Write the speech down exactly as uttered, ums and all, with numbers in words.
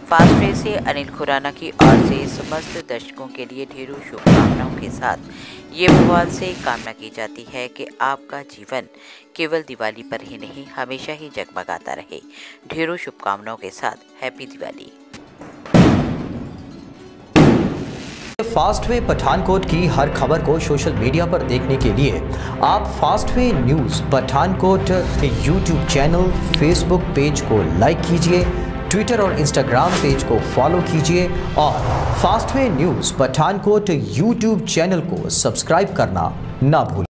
Fast way से अनिल खुराना की ओर से समस्त दर्शकों के लिए ढेरों शुभकामनाओं के साथ ये भगवान से कामना की जाती है कि आपका जीवन केवल दिवाली पर ही नहीं हमेशा ही जगमगाता रहे। ढेरों शुभकामनाओं के साथ हैप्पी दिवाली। फास्टवे पठानकोट की हर खबर को सोशल मीडिया पर देखने के लिए आप Fastway news Pathankot YouTube channel, Facebook page को लाइक कीजिए, ट्विटर और इंस्टाग्राम पेज को फॉलो कीजिए और Fastway news Pathankot YouTube channel को सब्सक्राइब करना ना भूलिए।